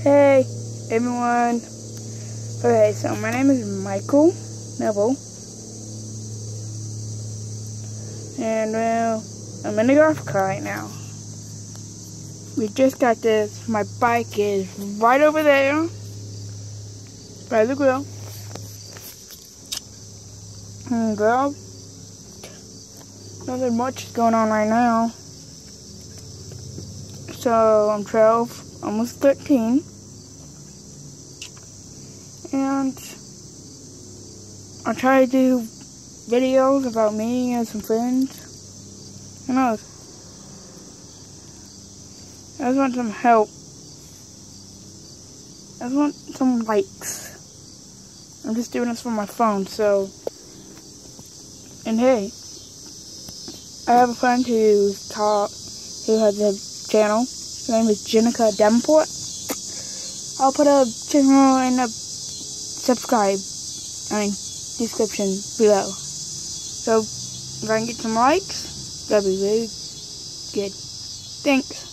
Hey everyone. Okay, so my name is Michael Neville. And well, I'm in the golf car right now. We just got this. My bike is right over there by the grill. And girl, nothing much is going on right now. So I'm 12, almost 13. And I try to do videos about me and some friends. Who knows? I just want some help. I just want some likes. I'm just doing this from my phone, so. And hey, I have a friend who has a channel. His name is Jenaka Davenport. I'll put a channel in the description below. So if I can get some likes, that'd be really good. Thanks.